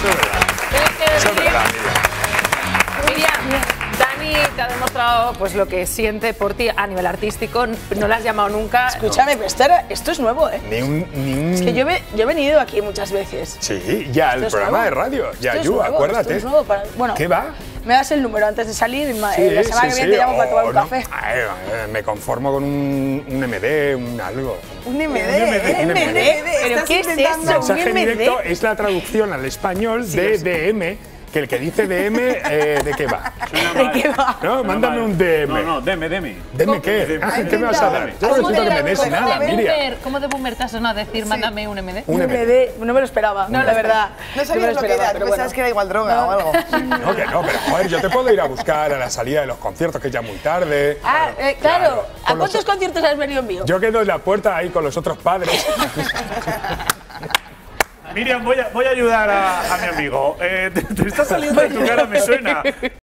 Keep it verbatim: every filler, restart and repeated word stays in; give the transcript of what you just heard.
Eso es verdad. Eso es verdad, Miriam. Miriam, Dani te ha demostrado pues, lo que siente por ti a nivel artístico. No la has llamado nunca. Escúchame, pero esto, era- esto es nuevo, ¿eh? Ni un, ni un... Es que yo, ve- yo he venido aquí muchas veces. Sí, ya, el Esto es programa nuevo. de radio. Ya, Esto es Yu, nuevo, acuérdate. esto es nuevo para- bueno, ¿Qué va? Me das el número antes de salir y ma- Sí, eh, la semana sí, que viene sí. te llamo para tomar un Oh, no. café. Ay, eh, me conformo con un, un M D, un algo. Un M D, Un M D, un M D. ¿Pero Estás qué es inventando eso? Mensaje ¿Un en M D? directo es la traducción al español de D M, que el que dice D M, eh, ¿de qué va? ¿De qué va? ¿No? Mándame un D M. No, no, deme, deme. ¿Deme qué? Ah, ¿qué me vas a dar? Yo no necesito que me des nada, Miriam. ¿Cómo de boomer te has sonado a decir, mándame un M D? Un Un M D. M D, no me lo esperaba, no, la verdad. No sabías me lo que esperaba, era, pero pensabas bueno. que era igual droga o algo. No, que no, pero joder, yo te puedo ir a buscar a la salida de los conciertos, que es ya muy tarde. Ah, eh, claro. ¿A Con los- cuántos conciertos has venido en vivo? Yo quedo en la puerta ahí con los otros padres. Miriam, voy a, voy a ayudar a, a mi amigo. Eh, te, te está saliendo de tu cara, me suena.